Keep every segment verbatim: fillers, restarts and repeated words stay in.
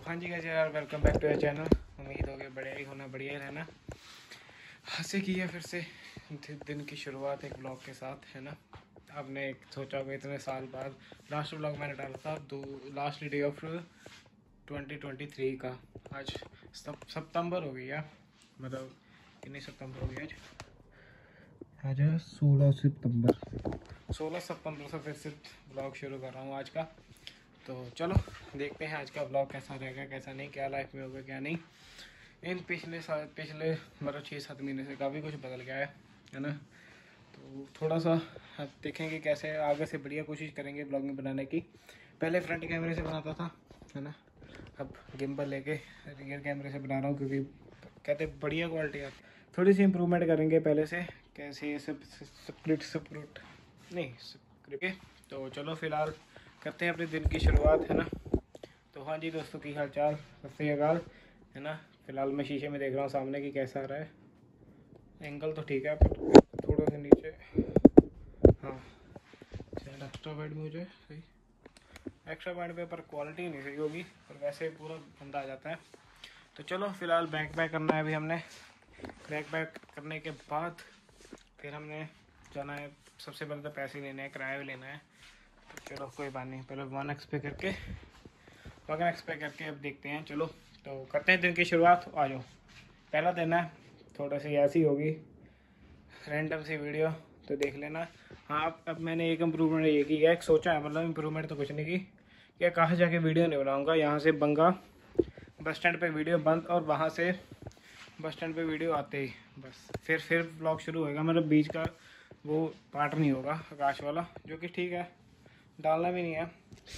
हाँ जी गाइस यार, welcome back to your channel. उम्मीद हो गई बढ़िया ही होना, बढ़िया ही रहना। हंसे की है फिर से दिन की शुरुआत एक ब्लॉग के साथ, है ना। आपने सोचा होगा इतने साल बाद लास्ट ब्लॉग मैंने डाला था दो last day of twenty twenty three का। आज सितंबर हो गई यार, मतलब कितनी सितंबर हो गई आज आज है सोलह सितंबर सोलह सितंबर से फिर से ब्लॉग शुरू कर रहा हूँ आज का। तो चलो देखते हैं आज का ब्लॉग कैसा रहेगा कैसा नहीं, क्या लाइफ में होगा क्या नहीं। इन पिछले साल पिछले मतलब छः सात महीने से काफ़ी कुछ बदल गया है है ना। तो थोड़ा सा देखेंगे कैसे आगे से बढ़िया कोशिश करेंगे ब्लॉगिंग बनाने की। पहले फ्रंट कैमरे से बनाता था, है ना। अब गिम्बल लेके रियर कैमरे से बना रहा हूँ, क्योंकि कहते बढ़िया क्वालिटी है। थोड़ी सी इम्प्रूवमेंट करेंगे पहले से, कैसे स्प्लिट स्प्रूट नहीं स्क्रिप्ट। तो चलो फिलहाल करते हैं अपने दिन की शुरुआत, है ना। तो हाँ जी दोस्तों, की हाल चाल, सत श्री अकाल, है ना। फिलहाल मैं शीशे में देख रहा हूँ सामने की कैसा आ रहा है। एंगल तो ठीक है पर थोड़ा सा नीचे, हाँ शायद एक्स्ट्रा वाइड में हो जाए सही। एक्स्ट्रा वाइड पे पर क्वालिटी नहीं सही होगी, पर वैसे पूरा गंदा आ जाता है। तो चलो फिलहाल बैक पैक करना है अभी हमने। बैक पैक करने के बाद फिर हमने जाना है, सबसे पहले तो पैसे लेने हैं, किराया भी लेना है। तो चलो कोई बात नहीं, पहले वन एक्स पे करके वन एक्स पे करके अब देखते हैं। चलो तो करते हैं दिन की शुरुआत। आ जाओ, पहला दिन है, थोड़ा सी ऐसी होगी रैंडम सी वीडियो, तो देख लेना। हाँ अब, अब मैंने एक इम्प्रूवमेंट ये की है, एक सोचा है, मतलब इम्प्रूवमेंट तो कुछ नहीं की, क्या कहाँ जाके वीडियो नहीं बनाऊँगा। यहाँ से बंगा बस स्टैंड पे वीडियो बंद, और वहाँ से बस स्टैंड पे वीडियो आते ही बस फिर फिर ब्लॉग शुरू होएगा। मतलब बीच का वो पार्ट नहीं होगा आकाश वाला, जो कि ठीक है, डालना भी नहीं है,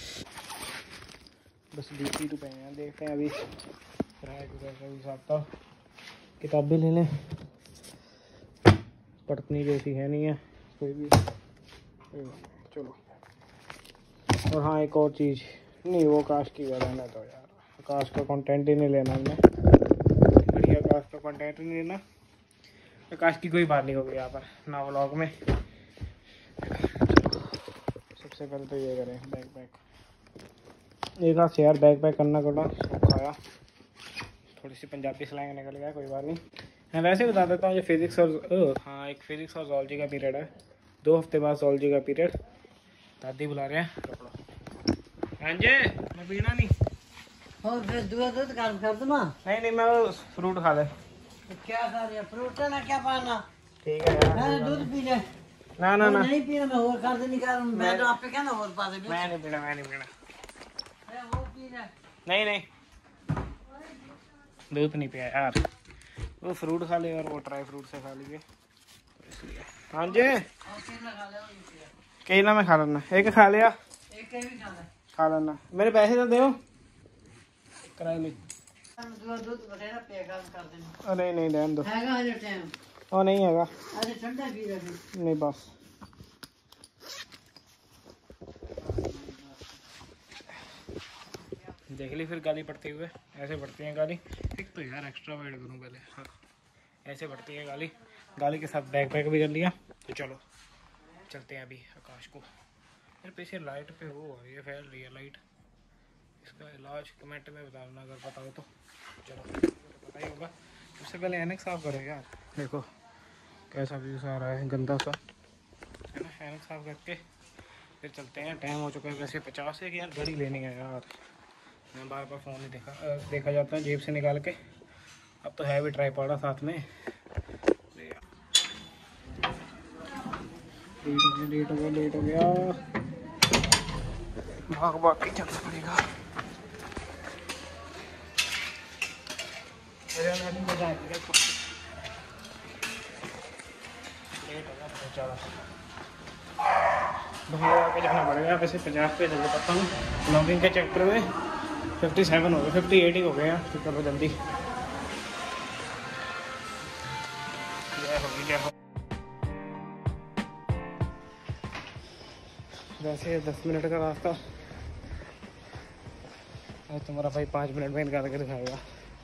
बस बीस ही रुपये हैं। देखते हैं अभी किराया कैसा हिसाब था। किताब भी ले लें, पढ़नी जैसी है नहीं है कोई भी, चलो। और हाँ एक और चीज़, नहीं वो आकाश की रहना तो यार, आकाश का कंटेंट ही नहीं लेना हमने, बढ़िया आकाश का कंटेंट नहीं लेना। आकाश की कोई बात नहीं होगी यहाँ पर ना व्लॉग में। सबसे पहले तो ये करें बैक पैक। एक हाथ से यार बैक पैक करना करना खाया, थोड़ी सी पंजाबी स्लैंग निकल गया, कोई बात नहीं। मैं वैसे बता देता हूँ, जो फिज़िक्स और हाँ एक फिज़िक्स और ज़ूलॉजी का पीरियड है, दो हफ्ते बाद ज़ूलॉजी का पीरियड। दादी बुला रहे हैं, हाँ जी मैं पीना नहीं। और फिर दूध दूध गर्म कर दूँ? नहीं नहीं मैं वो फ्रूट खा ले। क्या खा रहे फ्रूट ना क्या पाना? ठीक है यार, मैं दूध पी ले। ना ना ना नहीं पीना, मैं और कर दे निकाल। मैं तो आप पे क्या ना और पा दे। मैं नहीं पीना, मैं नहीं पीना, मैं वो पी ले। नहीं नहीं दूध नहीं पिया यार, वो फ्रूट खा लिए और वो ड्राई फ्रूट से खा लिए, तो इसलिए। हाँ जी केला में खा लेना, एक खा लिया, एक भी खा ले, खा लेना। मेरे पैसे तो दो कराए ली। दूध दूध बतेरा पे गर्म कर देना। नहीं नहीं रहने दो, हैगा हजे टाइम ओ नहीं हैगा, अरे ठंडा पी ले नहीं बस। देख ली फिर गाली पड़ते हुए, ऐसे पड़ती है गाली। एक तो यार एक्स्ट्रा वाइड करूँ पहले, हाँ ऐसे पड़ती है गाली। गाली के साथ बैक पैक भी कर लिया। तो चलो चलते हैं अभी आकाश को। मेरे पीछे लाइट पे वो हो रही है, फैल रही है लाइट, इसका इलाज कमेंट में बताना अगर पता हो तो। चलो पता ही होगा। सबसे पहले एनक साफ करो यार, देखो कैसा व्यूज आ रहा है गंदा सा, है ना। एनक साफ करके फिर चलते हैं। टाइम हो चुका है वैसे पचास है कि यार घड़ी लेनी है यार, मैं बार बार फ़ोन ही देखा देखा जाता है जेब से निकाल के। अब तो है भी ट्राइपॉड साथ में। लेट हो गया लेट हो गया लेट हो गया भाग भाग के चलना पड़ेगा। लेट हो गया बहुत ज़्यादा, भाग के जाना पड़ेगा। वैसे पचास पे जल्दी करता हूँ, ब्लॉगिंग के चक्कर में फिफ्टी सेवन हो गए, फिफ्टी एट ही हो गए हैं। तो चलो जल्दी वैसे दस मिनट का रास्ता है, तुम्हारा भाई पाँच मिनट में निकाल के दिखाएगा।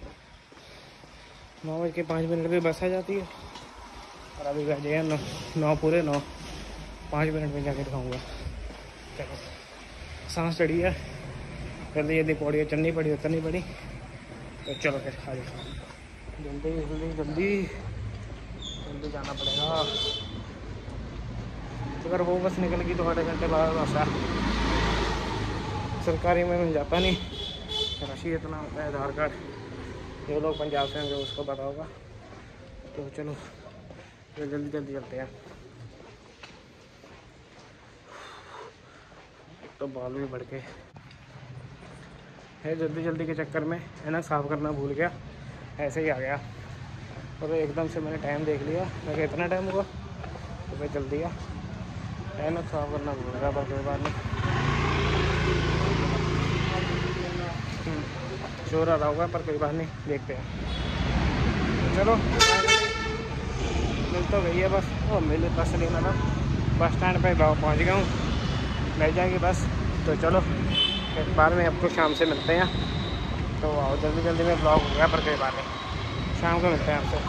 नौ बज के पाँच मिनट पे बस आ जाती है, और अभी बजे नौ नौ पूरे नौ पाँच मिनट में जाके दिखाऊंगा। चलो सांस चढ़ी है, जल्दी जल्दी पौड़ियाँ चढ़नी पड़ी उतरनी पड़ी। तो चलो फिर आ जाओ, जल्दी जल्दी जल्दी जल्दी जाना पड़ेगा। अगर वो बस निकल गई तो आधे घंटे बाद बस है। सरकारी में मिल जाता नहीं, राशि इतना होता है। आधार कार्ड जो लोग पंजाब से होंगे उसको पता होगा। तो चलो तो जल्दी जल्दी चलते हैं। तो बाल भी बढ़ के है, जल्दी जल्दी के चक्कर में है ना साफ़ करना भूल गया, ऐसे ही आ गया। और एकदम से मैंने टाइम देख लिया, मैं कहा इतना टाइम हुआ तो फिर जल्दी आ ऐनक साफ़ करना भूल गया। पर कोई बात नहीं, शोर आ रहा होगा पर कोई बात नहीं, देखते हैं। चलो मिल तो गई है बस। ओ मिल बस नहीं, मतलब बस स्टैंड पे पहुंच गया हूँ, मिल जाएगी बस। तो चलो फिर बाद में आपको शाम से मिलते हैं। तो आओ जल्दी जल्दी में ब्लॉग हो गया पर कोई बात नहीं, शाम को मिलते हैं आपसे।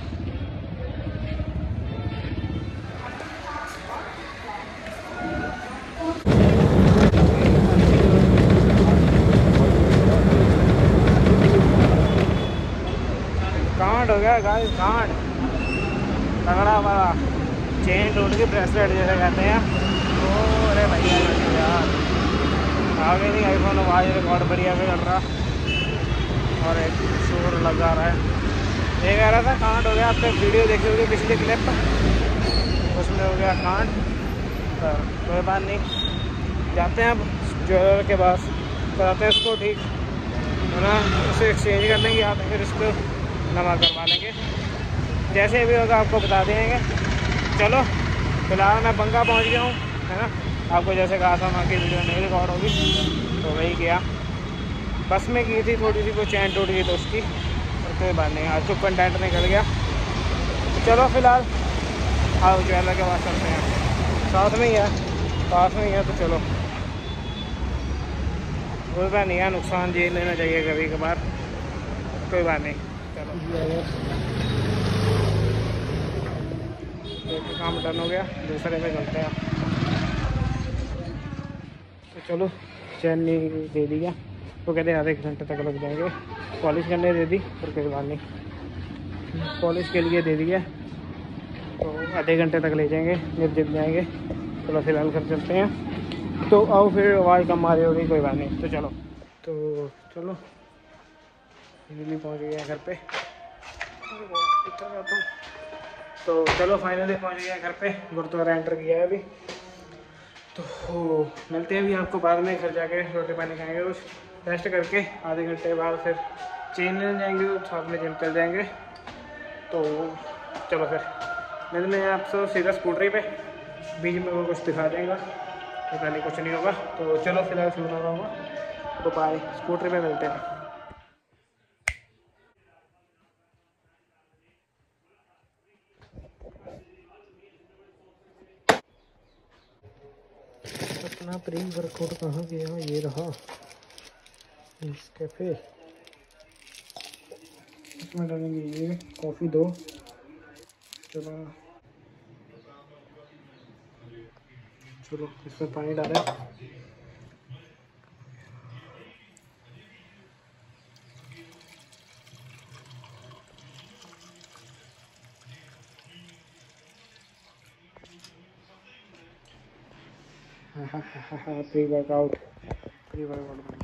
कांड हो गया गाइस, कांड तगड़ा वाला, चेन टूट गई, ब्रेसलेट जैसे कहते हैं। तो अरे भैया यार आगे नहीं आईफोन आवाज़ रिकॉर्ड बढ़िया से कर रहा और एक शोर लगा रहा है। ये कह रहा था कांड हो गया, आपने वीडियो देखी होगी पिछली क्लिप, उसमें हो गया कांड। तो कोई बात नहीं, जाते हैं अब ज्वेलर के पास, कराते हैं इसको ठीक है ना, उसे एक्सचेंज कर लेंगे या फिर इसको नवा करवा लेंगे, जैसे भी होगा आपको बता देंगे। चलो फिलहाल मैं बंगा पहुंच गया हूँ, है ना। आपको जैसे कहा था वहाँ की वीडियो नहीं रिकॉर्ड होगी तो वही किया, बस में की थी, थोड़ी सी वो चैन टूट गई तो उसकी, और कोई बात नहीं, आज तो कंटेंट निकल गया। तो चलो फिलहाल आओ ज्वेलर के पास चलते हैं, साथ में ही है, पास में ही है। तो चलो कोई बात नहीं है, नुकसान झेल लेना चाहिए कभी कभार, कोई बात नहीं। चलो एक काम डन हो गया, दूसरे में चलते हैं। तो चलो चैन नहीं दे दिया, वो कहते हैं आधे घंटे तक लग जाएंगे, पॉलिश करने दे दी, पर कोई बात नहीं, पॉलिश के लिए दे दिया तो आधे घंटे तक ले जाएंगे, जब जब जाएंगे। चलो फिलहाल घर चलते हैं। तो आओ फिर आवाज़ कम आ रही होगी, कोई बात नहीं। तो चलो तो चलो जल्दी पहुँच गया घर पे। तो चलो फाइनली पहुँच गया घर पे, गुरुद्वारा एंटर किया है अभी। तो मिलते हैं अभी आपको बाद में, घर जाके रोटी पानी खाएंगे, कुछ रेस्ट करके आधे घंटे बाद फिर चेन लेने जाएंगे, साथ में जिम चल जाएंगे। तो चलो फिर मिलते हैं आपसे सीधा स्कूटरी पे, बीच में वो कुछ दिखा देगा, पता नहीं कुछ नहीं होगा। तो चलो फिलहाल सुना रहा हूँ, तो बाय, स्कूटरी पे मिलते हैं। अपना प्री वर्कआउट कहाँ गया, ये रहा इस कैफे, इसमें डालेंगे ये कॉफ़ी दो। चलो चलो इसमें पानी डालें, प्री वर्कआउट प्री वर्कआउट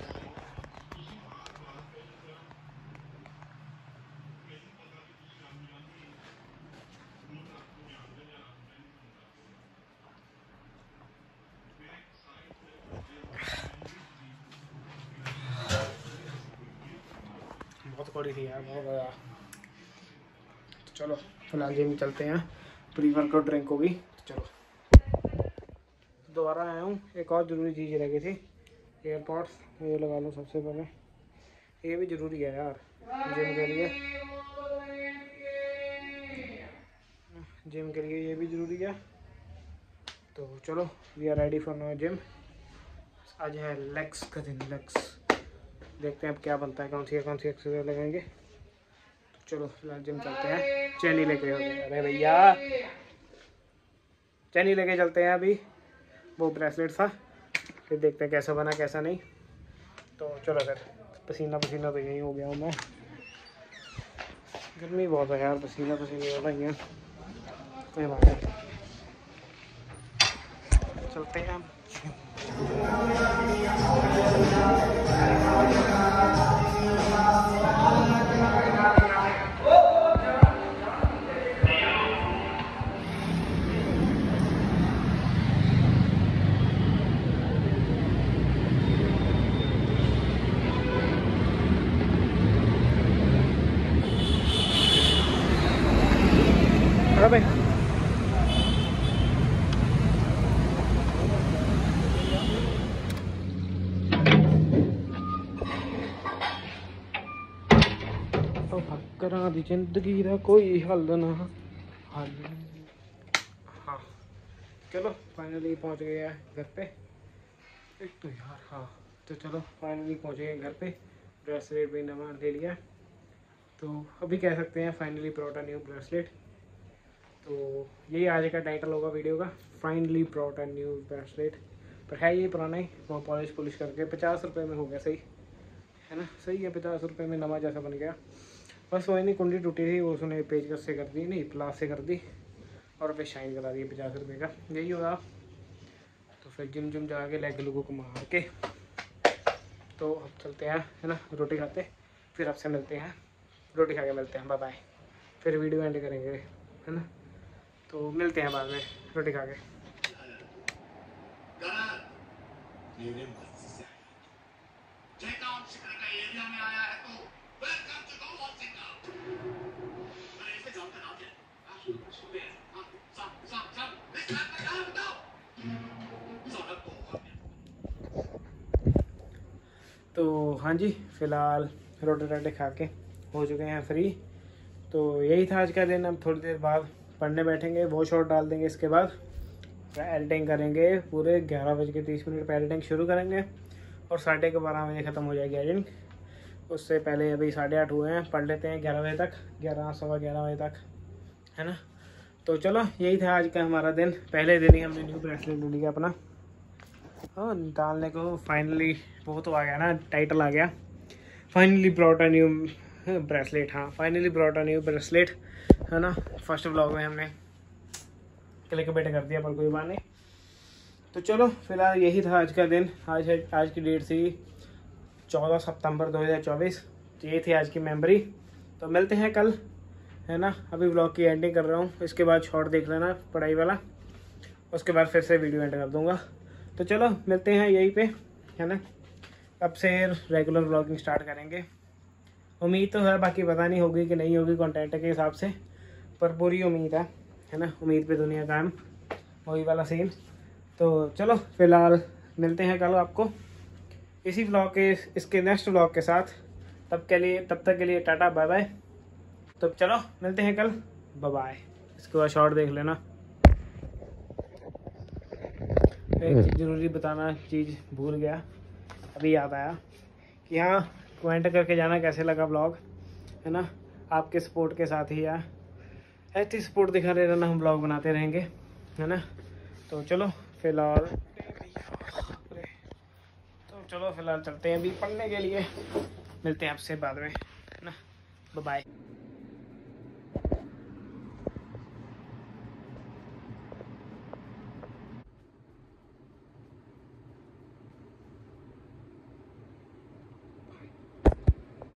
बहुत कड़ी थी यार, बहुत ज़्यादा। तो चलो फिलहाल जिम चलते हैं, प्री वर्कआउट ड्रिंक होगी। चलो दोबारा आया हूँ, एक और ज़रूरी चीज़ रह गई थी, एयरपॉड्स, ये लगा लो सबसे पहले, ये भी ज़रूरी है यार जिम के लिए, जिम के लिए ये भी ज़रूरी है। तो चलो we are ready for no gym. आज है लेग्स का दिन, लेग्स, देखते हैं अब क्या बनता है, कौन सी कौन सी एक्सरसाइज लगाएंगे। तो चलो फिलहाल जिम चलते हैं, चैनी लेके हो गए, अरे भैया चैनी लेके चलते हैं अभी, वो ब्रेसलेट था, फिर देखते हैं कैसा बना कैसा नहीं। तो चलो फिर, पसीना पसीना तो यही हो गया हूँ मैं, गर्मी बहुत है यार, पसीना पसीने हो रही है। कोई बात नहीं, चलते हैं। अरे भाई करा दी जिंदगी का कोई हल ना हल। हाँ चलो फाइनली पहुंच गए हैं घर पे। एक तो यार हाँ, तो चलो फाइनली पहुंच गए घर पे। ब्रेसलेट भी नवा ले लिया, तो अभी कह सकते हैं finally brought a new bracelet. तो यही आज का टाइटल होगा वीडियो का, finally brought a new bracelet. पर है ये पुराना ही, वो पॉलिश पुलिश करके पचास रुपये में हो गया, सही है ना, सही है, पचास रुपये में नवा जैसा बन गया। बस वही नहीं, कुंडी टूटी थी, वो उसने पेचकस से कर दी, नहीं प्लास से कर दी, और पे शाइन करा दी पचास रुपये का, यही होगा। तो फिर जिम जिम जाके लेग लोगों को मार के तो अब चलते हैं, है ना, रोटी खाते, फिर आपसे मिलते हैं, रोटी खा के मिलते हैं, बाय बाय। फिर वीडियो एंड करेंगे, है ना, तो मिलते हैं बाद में रोटी खा के। तो हाँ जी, फ़िलहाल रोटी रोटी खा के हो चुके हैं फ्री। तो यही था आज का दिन। अब थोड़ी देर बाद पढ़ने बैठेंगे, वो शॉट डाल देंगे, इसके बाद एडिटिंग करेंगे, पूरे ग्यारह बज के तीस मिनट पर एडिटिंग शुरू करेंगे और साढ़े के बारह बजे ख़त्म हो जाएगी एडिटिंग। उससे पहले अभी साढ़े आठ हुए हैं, पढ़ लेते हैं ग्यारह बजे तक, ग्यारह सवा ग्यारह बजे तक, है ना। तो चलो यही था आज का हमारा दिन। पहले दिन ही हमने न्यू ब्रेसलेट ले लिया अपना, हाँ डालने को फाइनली, वो तो आ गया ना, टाइटल आ गया, finally brought a new bracelet. हाँ finally brought a new bracelet, है ना। फर्स्ट व्लॉग में हमने क्लिक बेट कर दिया, पर कोई बात नहीं। तो चलो फिलहाल यही था आज का दिन। आज है, आज की डेट थी चौदह सितंबर दो हज़ार चौबीस। तो ये थी आज की मेमोरी। तो मिलते हैं कल, है ना। अभी व्लॉग की एंडिंग कर रहा हूँ, इसके बाद शॉर्ट देख लेना पढ़ाई वाला, उसके बाद फिर से वीडियो एंड कर दूँगा। तो चलो मिलते हैं यहीं पे, है ना। अब से रेगुलर व्लॉगिंग स्टार्ट करेंगे, उम्मीद तो है, बाकी पता नहीं होगी कि नहीं होगी कंटेंट के हिसाब से, पर पूरी उम्मीद है, है ना। उम्मीद पे दुनिया कायम, वही वाला सीन। तो चलो फिलहाल मिलते हैं कल आपको इसी व्लॉग के, इसके नेक्स्ट व्लॉग के साथ। तब के लिए, तब तक के लिए टाटा बाय बाय। तो चलो मिलते हैं कल, बाय बाय। इसके बाद शॉर्ट देख लेना। एक चीज़ ज़रूरी बताना, चीज़ भूल गया, अभी याद आया कि हाँ, कमेंट करके जाना कैसे लगा ब्लॉग, है ना। आपके सपोर्ट के साथ ही यार, ऐसी सपोर्ट दिखाते रहना, हम ब्लॉग बनाते रहेंगे, है ना। तो चलो फिलहाल, तो चलो फिलहाल चलते हैं अभी पढ़ने के लिए, मिलते हैं आपसे बाद में, है ना। Bye bye.